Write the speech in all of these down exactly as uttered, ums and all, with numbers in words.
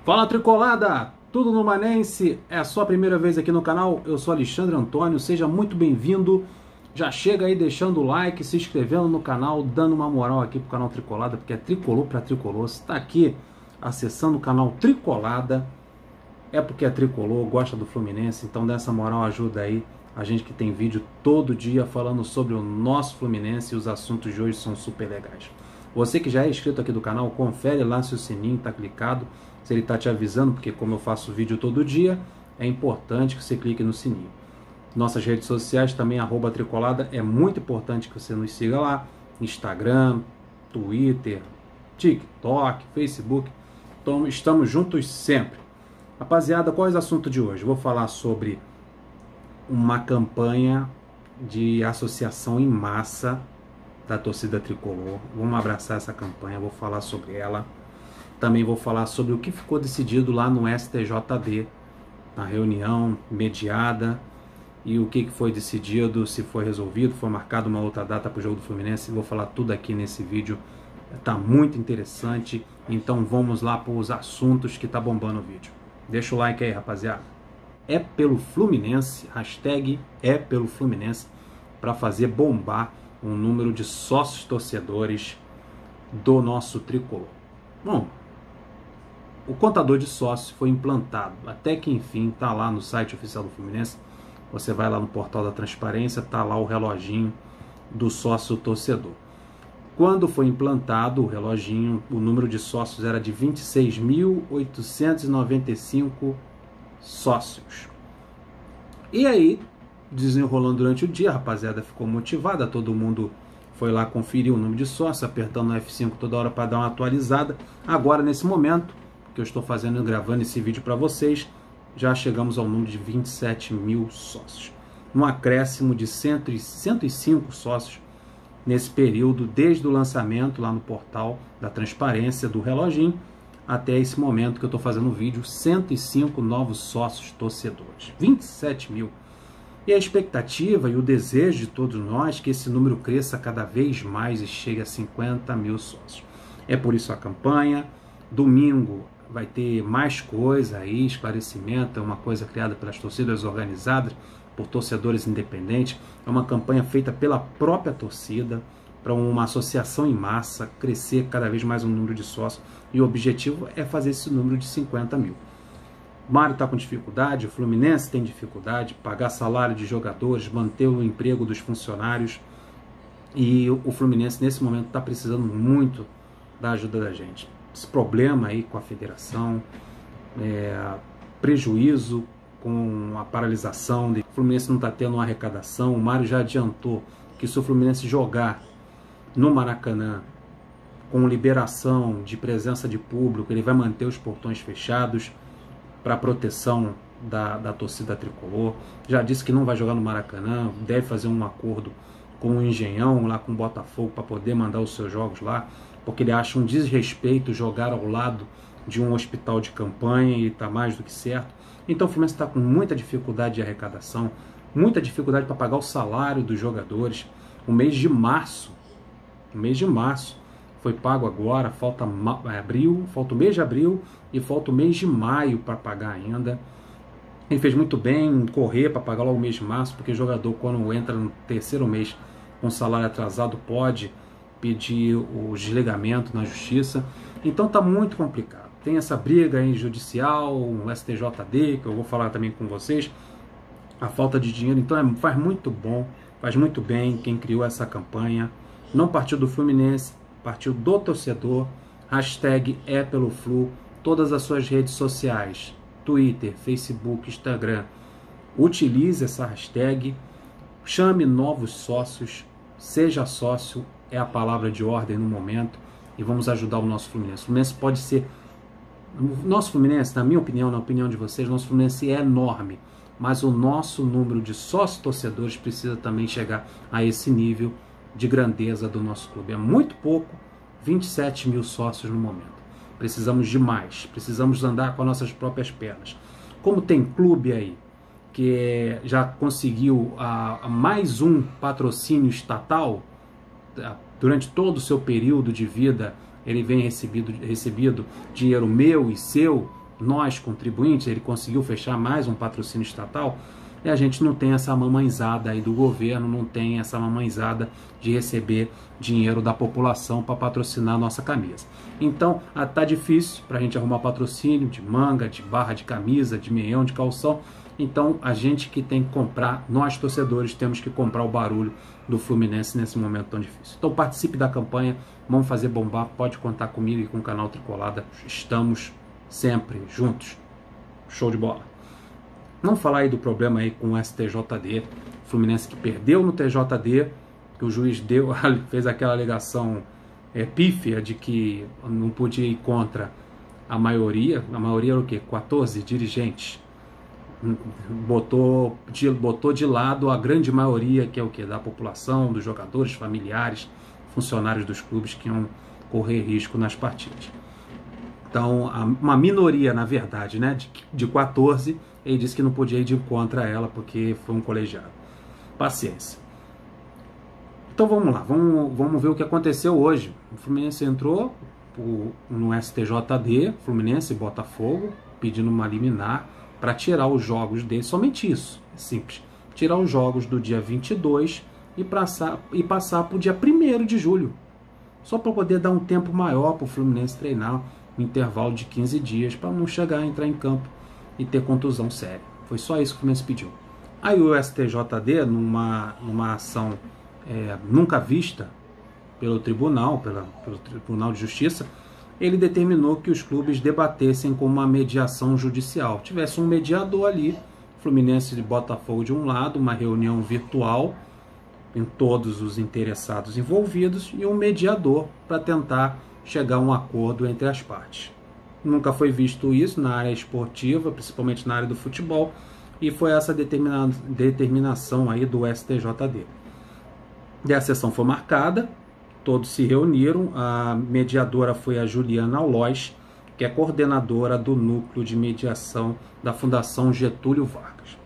Fala Tricolada, tudo no Manense? É a sua primeira vez aqui no canal? Eu sou Alexandre Antônio, seja muito bem-vindo. Já chega aí deixando o like, se inscrevendo no canal, dando uma moral aqui pro canal Tricolada, porque é tricolor para tricolor. Você está aqui acessando o canal Tricolada, é porque é tricolor, gosta do Fluminense, então dessa moral ajuda aí a gente que tem vídeo todo dia falando sobre o nosso Fluminense e os assuntos de hoje são super legais. Você que já é inscrito aqui do canal, confere lá se o sininho está clicado, se ele está te avisando, porque como eu faço vídeo todo dia, é importante que você clique no sininho. Nossas redes sociais também, arroba Tricolada, é muito importante que você nos siga lá, Instagram, Twitter, TikTok, Facebook, então estamos juntos sempre. Rapaziada, qual é o assunto de hoje? Vou falar sobre uma campanha de associação em massa da torcida tricolor. Vamos abraçar essa campanha, vou falar sobre ela. Também vou falar sobre o que ficou decidido lá no S T J D, na reunião mediada, e o que foi decidido, se foi resolvido, foi marcada uma outra data para o jogo do Fluminense. Vou falar tudo aqui nesse vídeo, tá muito interessante, então vamos lá para os assuntos que tá bombando o vídeo. Deixa o like aí, rapaziada. É pelo Fluminense, hashtag é pelo Fluminense, para fazer bombar o número de sócios torcedores do nosso tricolor. Bom, o contador de sócios foi implantado, até que enfim está lá no site oficial do Fluminense. Você vai lá no portal da transparência, está lá o reloginho do sócio torcedor. Quando foi implantado o reloginho, o número de sócios era de vinte e seis mil oitocentos e noventa e cinco sócios. E aí, desenrolando durante o dia, a rapaziada ficou motivada, todo mundo foi lá conferir o número de sócios, apertando o F cinco toda hora para dar uma atualizada. Agora, nesse momento que eu estou fazendo, gravando esse vídeo para vocês, já chegamos ao número de vinte e sete mil sócios. Um acréscimo de cento e cinco sócios nesse período, desde o lançamento lá no portal da transparência do reloginho, até esse momento que eu estou fazendo o vídeo, cento e cinco novos sócios torcedores, vinte e sete mil. E a expectativa e o desejo de todos nós que esse número cresça cada vez mais e chegue a cinquenta mil sócios. É por isso a campanha. Domingo vai ter mais coisa aí, esclarecimento, é uma coisa criada pelas torcidas organizadas, por torcedores independentes, é uma campanha feita pela própria torcida, para uma associação em massa, crescer cada vez mais o número de sócios, e o objetivo é fazer esse número de cinquenta mil. O Mário está com dificuldade, o Fluminense tem dificuldade, pagar salário de jogadores, manter o emprego dos funcionários, e o Fluminense nesse momento está precisando muito da ajuda da gente. Esse problema aí com a federação, é, prejuízo com a paralisação, o Fluminense não está tendo uma arrecadação. O Mário já adiantou que se o Fluminense jogar no Maracanã com liberação de presença de público, ele vai manter os portões fechados para proteção da, da torcida tricolor. Já disse que não vai jogar no Maracanã, deve fazer um acordo com o Engenhão, lá com o Botafogo, para poder mandar os seus jogos lá, porque ele acha um desrespeito jogar ao lado de um hospital de campanha, e está mais do que certo. Então o Fluminense está com muita dificuldade de arrecadação, muita dificuldade para pagar o salário dos jogadores. O mês de março, o mês de março foi pago agora, falta abril, falta o mês de abril e falta o mês de maio para pagar ainda. Ele fez muito bem em correr para pagar logo o mês de março, porque o jogador, quando entra no terceiro mês com salário atrasado, pode pedir o desligamento na justiça. Então está muito complicado. Tem essa briga aí judicial, o S T J D, que eu vou falar também com vocês, a falta de dinheiro. Então é, faz muito bom, faz muito bem quem criou essa campanha. Não partiu do Fluminense, partiu do torcedor. Hashtag é pelo Flu, todas as suas redes sociais, Twitter, Facebook, Instagram. Utilize essa hashtag, chame novos sócios, seja sócio, é a palavra de ordem no momento, e vamos ajudar o nosso Fluminense. O Fluminense pode ser... O nosso Fluminense, na minha opinião, na opinião de vocês, o nosso Fluminense é enorme, mas o nosso número de sócios torcedores precisa também chegar a esse nível de grandeza do nosso clube. É muito pouco, vinte e sete mil sócios no momento. Precisamos de mais, precisamos andar com as nossas próprias pernas. Como tem clube aí que já conseguiu a, a mais um patrocínio estatal, durante todo o seu período de vida, ele vem recebido, recebido dinheiro meu e seu nós contribuintes, ele conseguiu fechar mais um patrocínio estatal, e a gente não tem essa mamãezada aí do governo, não tem essa mamãezada de receber dinheiro da população para patrocinar a nossa camisa. Então, tá difícil para a gente arrumar patrocínio de manga, de barra de camisa, de meião, de calção. Então, a gente que tem que comprar, nós torcedores temos que comprar o barulho do Fluminense nesse momento tão difícil. Então, participe da campanha, vamos fazer bombar, pode contar comigo e com o canal Tricolada, estamos sempre juntos. Show de bola. Não falar aí do problema aí com o S T J D, Fluminense que perdeu no T J D, que o juiz deu, fez aquela alegação é, pífia de que não podia ir contra a maioria, a maioria era o quê? quatorze dirigentes. Botou de, botou de lado a grande maioria, que é o quê? Da população, dos jogadores, familiares, funcionários dos clubes que iam correr risco nas partidas. Então, uma minoria, na verdade, né, de, de quatorze, ele disse que não podia ir de contra ela porque foi um colegiado. Paciência. Então vamos lá, vamos, vamos ver o que aconteceu hoje. O Fluminense entrou no S T J D, Fluminense e Botafogo, pedindo uma liminar para tirar os jogos dele, somente isso, é simples. Tirar os jogos do dia vinte e dois e passar, e passar para o dia primeiro de julho. Só para poder dar um tempo maior para o Fluminense treinar, um intervalo de quinze dias, para não chegar a entrar em campo e ter contusão séria. Foi só isso que o Fluminense pediu. Aí o S T J D, numa, numa ação é, nunca vista pelo tribunal, pela, pelo Tribunal de Justiça, ele determinou que os clubes debatessem com uma mediação judicial. Tivesse um mediador ali, Fluminense e Botafogo de um lado, uma reunião virtual em todos os interessados envolvidos e um mediador para tentar chegar a um acordo entre as partes. Nunca foi visto isso na área esportiva, principalmente na área do futebol, e foi essa determina determinação aí do S T J D. E a sessão foi marcada, todos se reuniram, a mediadora foi a Juliana Alois, que é coordenadora do Núcleo de Mediação da Fundação Getúlio Vargas.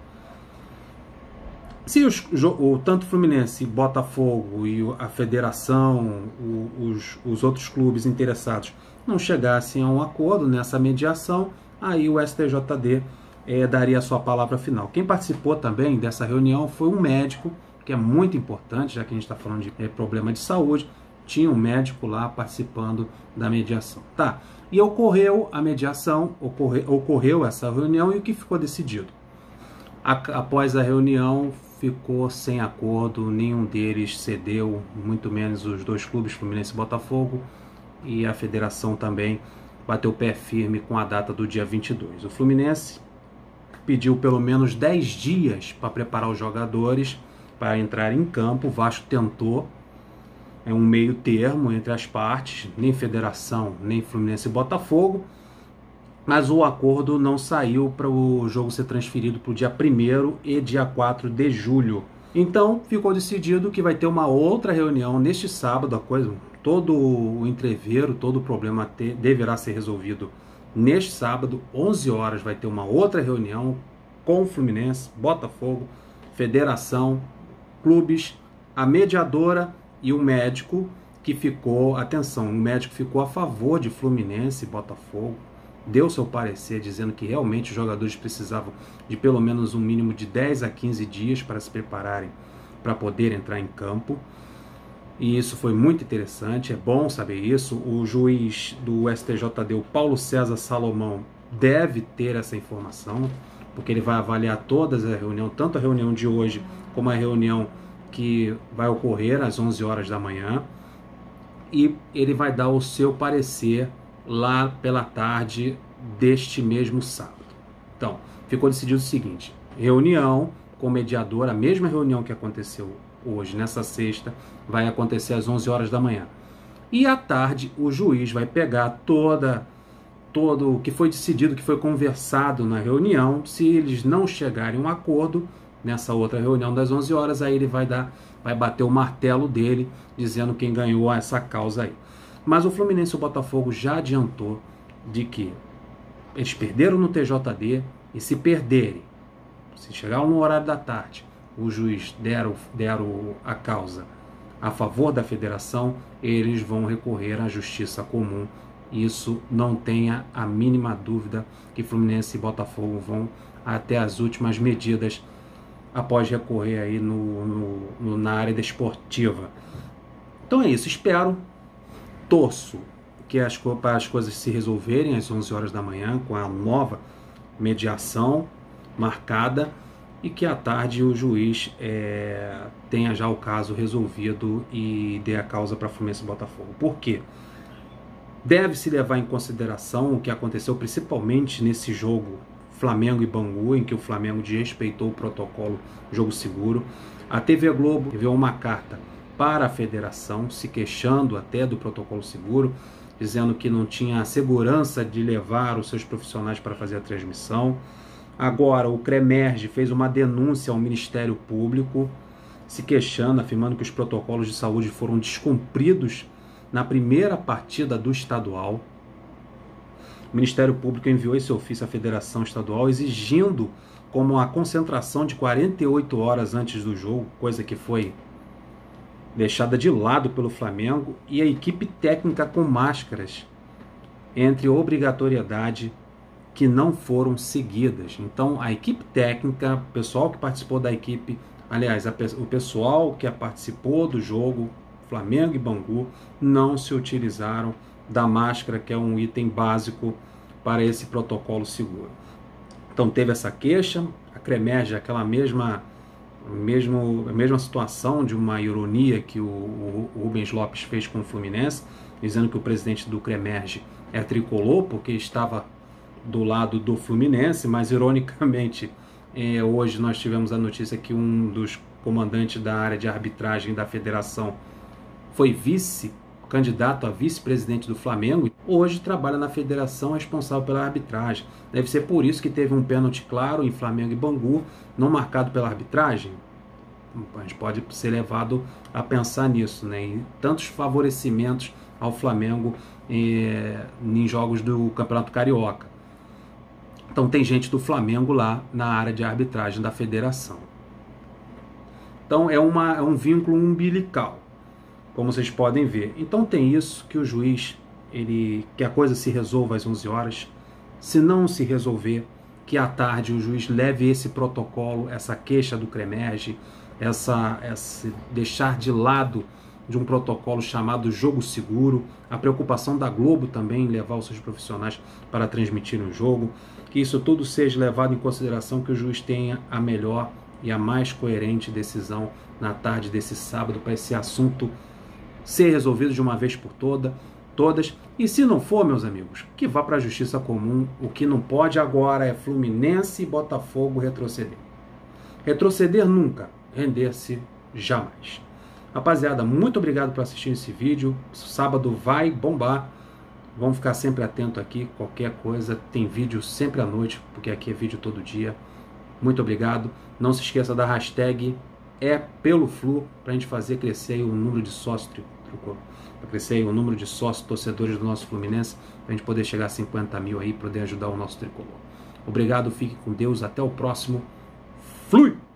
Se os, o, tanto o Fluminense, Botafogo e a Federação, o, os, os outros clubes interessados não chegassem a um acordo nessa mediação, aí o S T J D é, daria a sua palavra final. Quem participou também dessa reunião foi um médico, que é muito importante, já que a gente está falando de é, problema de saúde, tinha um médico lá participando da mediação. Tá. E ocorreu a mediação, ocorre, ocorreu essa reunião e o que ficou decidido? A, após a reunião, ficou sem acordo, nenhum deles cedeu, muito menos os dois clubes, Fluminense e Botafogo, e a federação também bateu o pé firme com a data do dia vinte e dois. O Fluminense pediu pelo menos dez dias para preparar os jogadores para entrar em campo. O Vasco tentou, é um meio termo entre as partes, nem federação, nem Fluminense e Botafogo, mas o acordo não saiu para o jogo ser transferido para o dia primeiro e dia quatro de julho. Então ficou decidido que vai ter uma outra reunião neste sábado, a coisa, todo o entreveiro, todo o problema ter, deverá ser resolvido neste sábado, onze horas, vai ter uma outra reunião com o Fluminense, Botafogo, Federação, clubes, a mediadora e o médico que ficou, atenção, o médico ficou a favor de Fluminense e Botafogo, deu seu parecer dizendo que realmente os jogadores precisavam de pelo menos um mínimo de dez a quinze dias para se prepararem para poder entrar em campo. E isso foi muito interessante, é bom saber isso. O juiz do S T J D, o Paulo César Salomão, deve ter essa informação, porque ele vai avaliar todas as reuniões, tanto a reunião de hoje como a reunião que vai ocorrer às onze horas da manhã, e ele vai dar o seu parecer lá pela tarde deste mesmo sábado. Então, ficou decidido o seguinte: reunião com o mediador, a mesma reunião que aconteceu hoje, nessa sexta, vai acontecer às onze horas da manhã. E à tarde, o juiz vai pegar toda, todo o que foi decidido, que foi conversado na reunião. Se eles não chegarem a um acordo nessa outra reunião das onze horas, aí ele vai dar, vai bater o martelo dele, dizendo quem ganhou essa causa aí. Mas o Fluminense e o Botafogo já adiantou de que eles perderam no T J D, e se perderem, se chegar no horário da tarde, o juiz deram, deram a causa a favor da federação, eles vão recorrer à justiça comum Isso não tenha a mínima dúvida que Fluminense e Botafogo vão até as últimas medidas após recorrer aí no, no, no, na área desportiva. Então é isso, espero, torço que as, para as coisas se resolverem às onze horas da manhã com a nova mediação marcada e que à tarde o juiz é, tenha já o caso resolvido e dê a causa para Fluminense e Botafogo. Por quê? Deve-se levar em consideração o que aconteceu principalmente nesse jogo Flamengo e Bangu, em que o Flamengo desrespeitou o protocolo jogo seguro. A T V Globo enviou uma carta para a federação, se queixando até do protocolo seguro, dizendo que não tinha a segurança de levar os seus profissionais para fazer a transmissão. Agora, o CREMERGE fez uma denúncia ao Ministério Público, se queixando, afirmando que os protocolos de saúde foram descumpridos na primeira partida do estadual. O Ministério Público enviou esse ofício à Federação Estadual exigindo como a concentração de quarenta e oito horas antes do jogo, coisa que foi deixada de lado pelo Flamengo, e a equipe técnica com máscaras, entre obrigatoriedade que não foram seguidas. Então a equipe técnica, o pessoal que participou da equipe, aliás, a, o pessoal que participou do jogo Flamengo e Bangu, não se utilizaram da máscara, que é um item básico para esse protocolo seguro. Então teve essa queixa, a CREMERGE, aquela mesma, mesmo, a mesma situação de uma ironia que o, o, o Rubens Lopes fez com o Fluminense, dizendo que o presidente do CREMERGE é tricolor, porque estava do lado do Fluminense, mas ironicamente eh, hoje nós tivemos a notícia que um dos comandantes da área de arbitragem da federação foi vice candidato a vice-presidente do Flamengo, e hoje trabalha na federação responsável pela arbitragem. Deve ser por isso que teve um pênalti claro em Flamengo e Bangu, não marcado pela arbitragem. A gente pode ser levado a pensar nisso, né? E tantos favorecimentos ao Flamengo eh, em jogos do Campeonato Carioca. Então tem gente do Flamengo lá na área de arbitragem da federação. Então é, uma, é um vínculo umbilical, como vocês podem ver. Então tem isso, que o juiz, ele, que a coisa se resolva às onze horas. Se não se resolver, que à tarde o juiz leve esse protocolo, essa queixa do CREMERGE, essa, essa, deixar de lado de um protocolo chamado jogo seguro, a preocupação da Globo também em levar os seus profissionais para transmitir um jogo, que isso tudo seja levado em consideração, que o juiz tenha a melhor e a mais coerente decisão na tarde desse sábado para esse assunto ser resolvido de uma vez por toda, todas. E se não for, meus amigos, que vá para a justiça comum. O que não pode agora é Fluminense e Botafogo retroceder. Retroceder nunca, render-se jamais. Rapaziada, muito obrigado por assistir esse vídeo. Sábado vai bombar. Vamos ficar sempre atento aqui, qualquer coisa. Tem vídeo sempre à noite, porque aqui é vídeo todo dia. Muito obrigado. Não se esqueça da hashtag é pelo Flu, para a gente fazer crescer o número de sócios, para crescer o número de sócios torcedores do nosso Fluminense, para a gente poder chegar a cinquenta mil aí, poder ajudar o nosso tricolor. Obrigado, fique com Deus, até o próximo. Flui!